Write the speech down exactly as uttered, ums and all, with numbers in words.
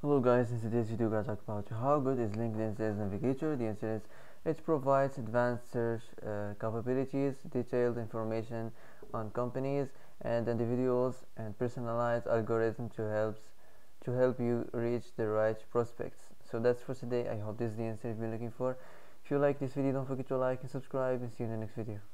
Hello guys, in today's video we're going to talk about how good is LinkedIn Sales Navigator. The answer is it provides advanced search uh, capabilities, detailed information on companies and individuals, and personalized algorithm to helps to help you reach the right prospects. So that's for today. I hope this is the answer you've been looking for. If you like this video, don't forget to like and subscribe, and see you in the next video.